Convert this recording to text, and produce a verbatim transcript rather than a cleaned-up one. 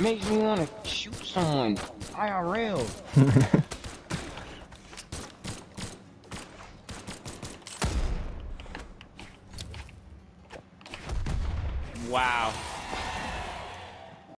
Makes me want to shoot someone. I R L. Wow.